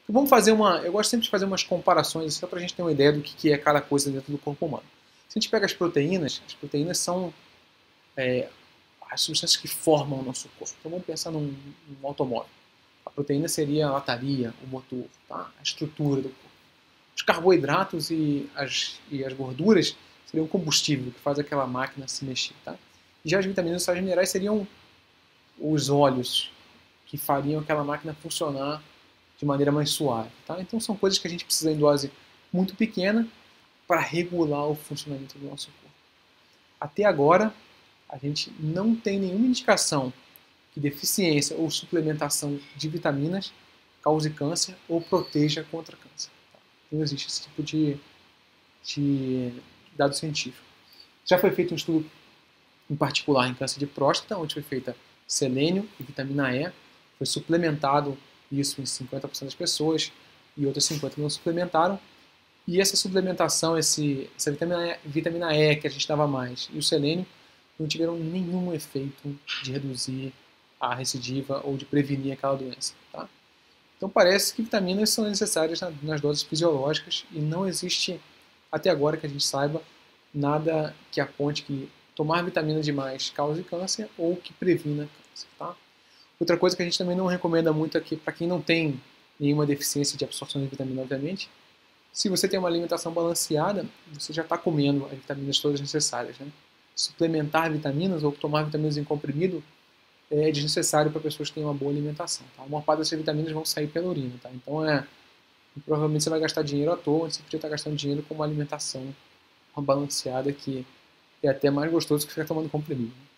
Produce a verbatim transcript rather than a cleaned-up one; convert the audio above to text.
Vamos fazer uma... Eu gosto sempre de fazer umas comparações, só para a gente ter uma ideia do que é cada coisa dentro do corpo humano. Se a gente pega as proteínas, as proteínas são é, as substâncias que formam o nosso corpo. Então vamos pensar num, num automóvel. A proteína seria a lataria, o motor, tá? A estrutura do corpo. Os carboidratos e as, e as gorduras seriam o combustível que faz aquela máquina se mexer. Tá? E já as vitaminas e sais minerais seriam os óleos que fariam aquela máquina funcionar de maneira mais suave. Tá? Então são coisas que a gente precisa em dose muito pequena para regular o funcionamento do nosso corpo. Até agora, a gente não tem nenhuma indicação que deficiência ou suplementação de vitaminas cause câncer ou proteja contra câncer. Tá? Não existe esse tipo de, de dado científico. Já foi feito um estudo em particular em câncer de próstata, onde foi feita selênio e vitamina E, foi suplementado isso em cinquenta por cento das pessoas e outras cinquenta por cento não suplementaram. E essa suplementação, esse, essa vitamina E, vitamina E que a gente dava mais e o selênio não tiveram nenhum efeito de reduzir a recidiva ou de prevenir aquela doença. Tá? Então parece que vitaminas são necessárias nas doses fisiológicas e não existe, até agora que a gente saiba, nada que aponte que tomar vitamina demais cause câncer ou que previna câncer. Tá? Outra coisa que a gente também não recomenda muito aqui para quem não tem nenhuma deficiência de absorção de vitamina, obviamente, se você tem uma alimentação balanceada, você já está comendo as vitaminas todas necessárias. Né? Suplementar vitaminas ou tomar vitaminas em comprimido é desnecessário para pessoas que têm uma boa alimentação. Tá? Uma parte dessas vitaminas vão sair pela urina. Tá? Então, é, provavelmente você vai gastar dinheiro à toa, você podia estar gastando dinheiro com uma alimentação balanceada que é até mais gostoso que ficar tomando comprimido.